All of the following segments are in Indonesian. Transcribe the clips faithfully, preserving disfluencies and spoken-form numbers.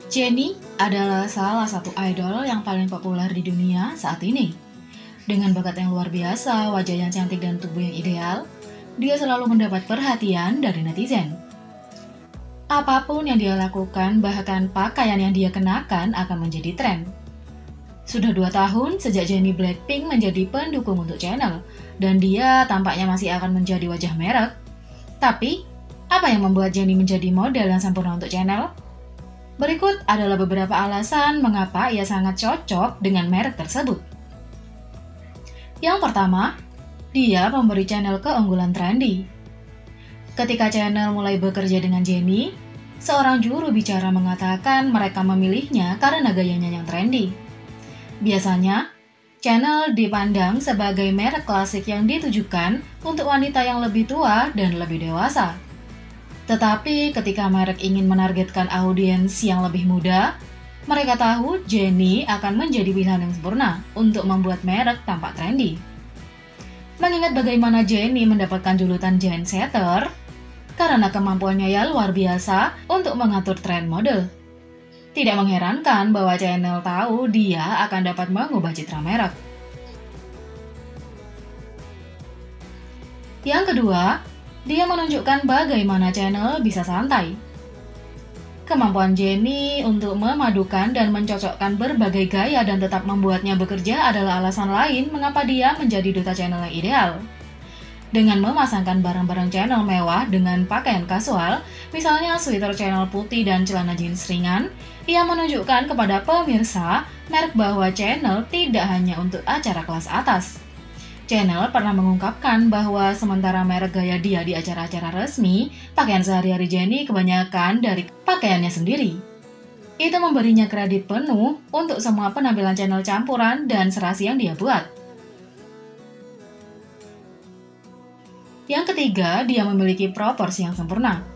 Jennie adalah salah satu idol yang paling populer di dunia saat ini. Dengan bakat yang luar biasa, wajah yang cantik dan tubuh yang ideal, dia selalu mendapat perhatian dari netizen. Apapun yang dia lakukan, bahkan pakaian yang dia kenakan akan menjadi tren. Sudah dua tahun sejak Jennie Blackpink menjadi pendukung untuk channel, dan dia tampaknya masih akan menjadi wajah merek. Tapi, apa yang membuat Jennie menjadi model yang sempurna untuk channel? Berikut adalah beberapa alasan mengapa ia sangat cocok dengan merek tersebut. Yang pertama, dia memberi channel keunggulan trendy. Ketika channel mulai bekerja dengan Jennie, seorang juru bicara mengatakan mereka memilihnya karena gayanya yang trendy. Biasanya, channel dipandang sebagai merek klasik yang ditujukan untuk wanita yang lebih tua dan lebih dewasa. Tetapi ketika merek ingin menargetkan audiens yang lebih muda, mereka tahu Jennie akan menjadi pilihan yang sempurna untuk membuat merek tampak trendy. Mengingat bagaimana Jennie mendapatkan julukan Trendsetter, karena kemampuannya yang luar biasa untuk mengatur tren mode. Tidak mengherankan bahwa channel tahu dia akan dapat mengubah citra merek. Yang kedua, dia menunjukkan bagaimana channel bisa santai. Kemampuan Jennie untuk memadukan dan mencocokkan berbagai gaya dan tetap membuatnya bekerja adalah alasan lain mengapa dia menjadi duta channel yang ideal. Dengan memasangkan barang-barang channel mewah dengan pakaian kasual, misalnya sweater channel putih dan celana jeans ringan, ia menunjukkan kepada pemirsa merek bahwa channel tidak hanya untuk acara kelas atas. Channel pernah mengungkapkan bahwa sementara merek gaya dia di acara-acara resmi, pakaian sehari-hari Jennie kebanyakan dari pakaiannya sendiri. Itu memberinya kredit penuh untuk semua penampilan channel campuran dan serasi yang dia buat. Yang ketiga, dia memiliki proporsi yang sempurna.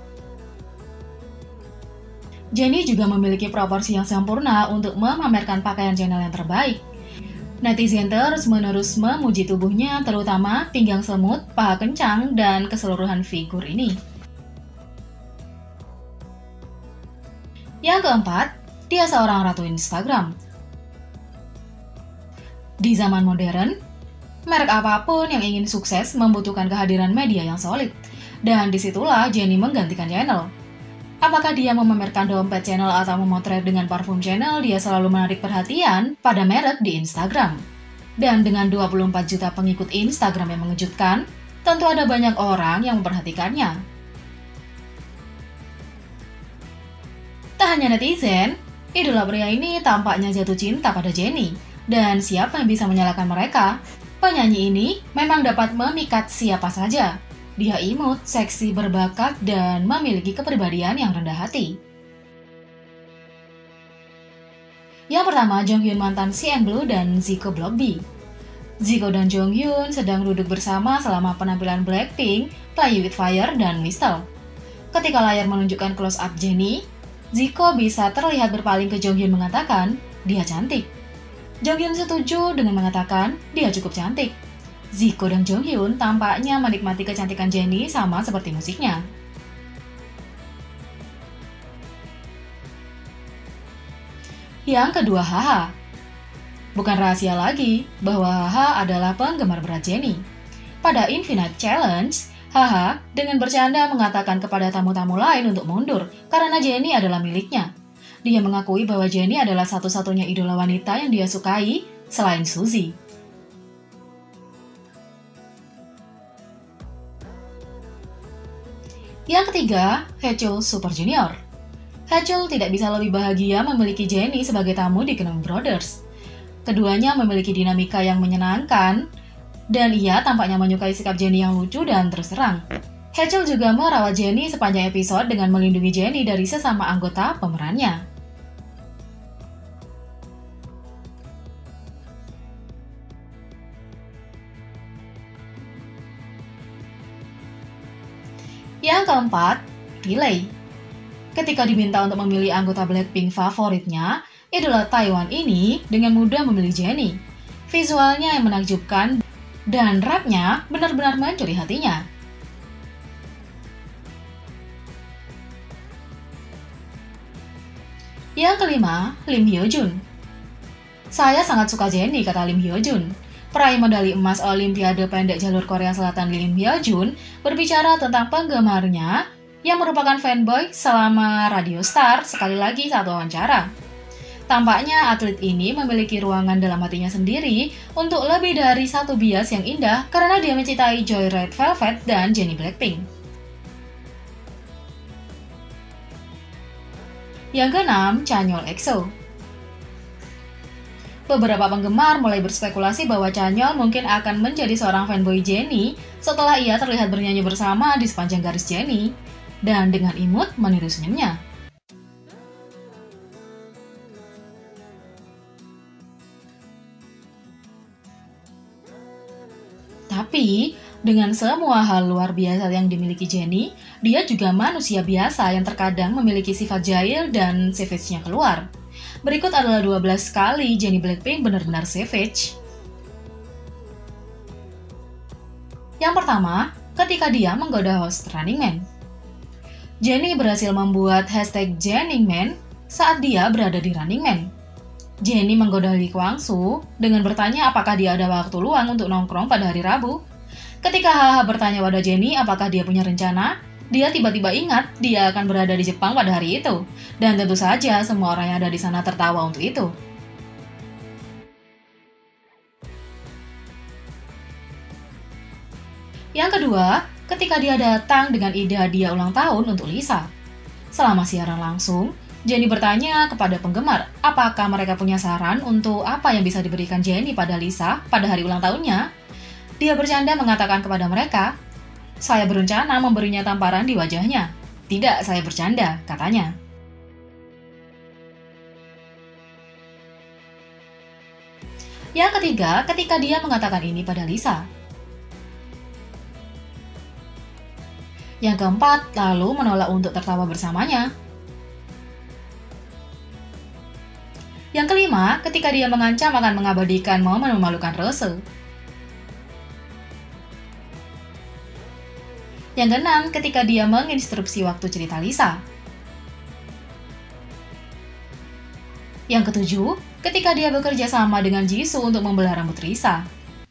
Jennie juga memiliki proporsi yang sempurna untuk memamerkan pakaian channel yang terbaik. Netizen terus-menerus memuji tubuhnya, terutama pinggang semut, paha kencang, dan keseluruhan figur ini. Yang keempat, dia seorang ratu Instagram. Di zaman modern, merek apapun yang ingin sukses membutuhkan kehadiran media yang solid, dan disitulah Jennie menggantikan channel. Apakah dia memamerkan dompet channel atau memotret dengan parfum channel, dia selalu menarik perhatian pada merek di Instagram. Dan dengan dua puluh empat juta pengikut Instagram yang mengejutkan, tentu ada banyak orang yang memperhatikannya. Tak hanya netizen, idola pria ini tampaknya jatuh cinta pada Jennie. Dan siapa yang bisa menyalahkan mereka? Penyanyi ini memang dapat memikat siapa saja. Dia imut, seksi, berbakat, dan memiliki kepribadian yang rendah hati. Yang pertama, Jonghyun mantan C N Blue dan Zico Block B. Zico dan Jonghyun sedang duduk bersama selama penampilan Blackpink, Play With Fire, dan Whistle. Ketika layar menunjukkan close-up Jennie, Zico bisa terlihat berpaling ke Jonghyun mengatakan, dia cantik. Jonghyun setuju dengan mengatakan, dia cukup cantik. Zico dan Jonghyun tampaknya menikmati kecantikan Jennie sama seperti musiknya. Yang kedua, Haha. Bukan rahasia lagi bahwa Haha adalah penggemar berat Jennie. Pada Infinite Challenge, Haha dengan bercanda mengatakan kepada tamu-tamu lain untuk mundur karena Jennie adalah miliknya. Dia mengakui bahwa Jennie adalah satu-satunya idola wanita yang dia sukai selain Suzy. Yang ketiga, Haechan Super Junior. Haechan tidak bisa lebih bahagia memiliki Jennie sebagai tamu di Kingdom Brothers. Keduanya memiliki dinamika yang menyenangkan, dan ia tampaknya menyukai sikap Jennie yang lucu dan terus terang. Haechan juga merawat Jennie sepanjang episode dengan melindungi Jennie dari sesama anggota pemerannya. Yang keempat, Delay. Ketika diminta untuk memilih anggota Blackpink favoritnya, idola Taiwan ini dengan mudah memilih Jennie. Visualnya yang menakjubkan dan rapnya benar-benar mencuri hatinya. Yang kelima, Lim Hyo Jun. Saya sangat suka Jennie, kata Lim Hyo Jun. Peraih medali emas Olimpiade pendek jalur Korea Selatan Lim Hyo Jun berbicara tentang penggemarnya yang merupakan fanboy selama Radio Star sekali lagi saat wawancara. Tampaknya atlet ini memiliki ruangan dalam hatinya sendiri untuk lebih dari satu bias yang indah karena dia mencintai Joy Red Velvet dan Jennie Blackpink. Yang keenam, Chanyeol E X O. Beberapa penggemar mulai berspekulasi bahwa Chanyeol mungkin akan menjadi seorang fanboy Jennie setelah ia terlihat bernyanyi bersama di sepanjang garis Jennie dan dengan imut meniru senyumnya. Tapi, dengan semua hal luar biasa yang dimiliki Jennie, dia juga manusia biasa yang terkadang memiliki sifat jahil dan savage-nya keluar. Berikut adalah dua belas kali Jennie Blackpink benar-benar savage. Yang pertama, ketika dia menggoda host Running Man. Jennie berhasil membuat hashtag Jenning Man saat dia berada di Running Man. Jennie menggoda Lee Kwang Soo dengan bertanya apakah dia ada waktu luang untuk nongkrong pada hari Rabu. Ketika Haha bertanya pada Jennie apakah dia punya rencana, dia tiba-tiba ingat dia akan berada di Jepang pada hari itu. Dan tentu saja semua orang yang ada di sana tertawa untuk itu. Yang kedua, ketika dia datang dengan ide hadiah ulang tahun untuk Lisa. Selama siaran langsung, Jennie bertanya kepada penggemar apakah mereka punya saran untuk apa yang bisa diberikan Jennie pada Lisa pada hari ulang tahunnya. Dia bercanda mengatakan kepada mereka, "Saya berencana memberinya tamparan di wajahnya." "Tidak, saya bercanda," katanya. Yang ketiga, ketika dia mengatakan ini pada Lisa. Yang keempat, lalu menolak untuk tertawa bersamanya. Yang kelima, ketika dia mengancam akan mengabadikan momen memalukan Rose. Yang keenam, ketika dia menginstruksi waktu cerita Lisa. Yang ketujuh, ketika dia bekerja sama dengan Jisoo untuk membelah rambut Lisa.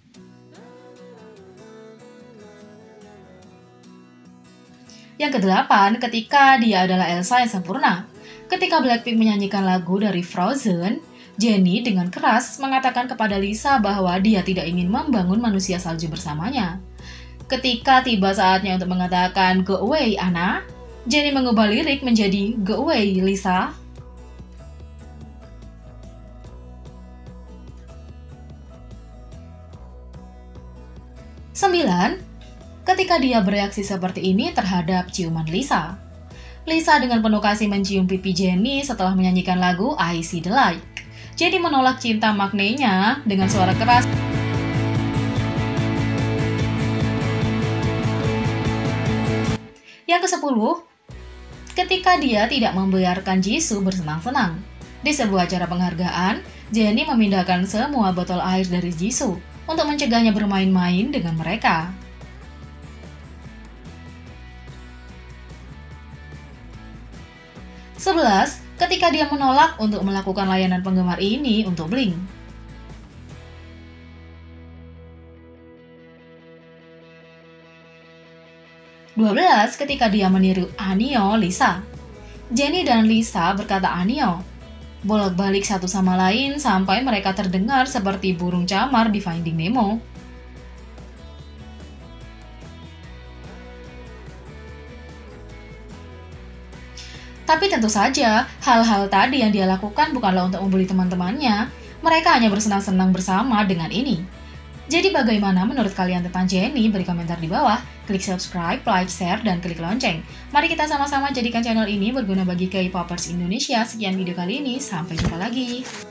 Yang kedelapan, ketika dia adalah Elsa yang sempurna. Ketika Blackpink menyanyikan lagu dari Frozen, Jennie dengan keras mengatakan kepada Lisa bahwa dia tidak ingin membangun manusia salju bersamanya. Ketika tiba saatnya untuk mengatakan "Go away, Anna", Jennie mengubah lirik menjadi "Go away, Lisa". Sembilan, ketika dia bereaksi seperti ini terhadap ciuman Lisa. Lisa dengan penuh kasih mencium pipi Jennie setelah menyanyikan lagu I See the Light. Jennie menolak cinta maknanya dengan suara keras. Yang kesepuluh, ketika dia tidak membiarkan Jisoo bersenang-senang. Di sebuah acara penghargaan, Jennie memindahkan semua botol air dari Jisoo untuk mencegahnya bermain-main dengan mereka. Sebelas, ketika dia menolak untuk melakukan layanan penggemar ini untuk Blink. dua belas, ketika dia meniru Anio Lisa. Jennie dan Lisa berkata Anio, bolak-balik satu sama lain sampai mereka terdengar seperti burung camar di Finding Nemo. Tapi tentu saja, hal-hal tadi yang dia lakukan bukanlah untuk membuli teman-temannya. Mereka hanya bersenang-senang bersama dengan ini. Jadi bagaimana menurut kalian tentang Jennie? Beri komentar di bawah. Klik subscribe, like, share, dan klik lonceng. Mari kita sama-sama jadikan channel ini berguna bagi K-popers Indonesia. Sekian video kali ini, sampai jumpa lagi.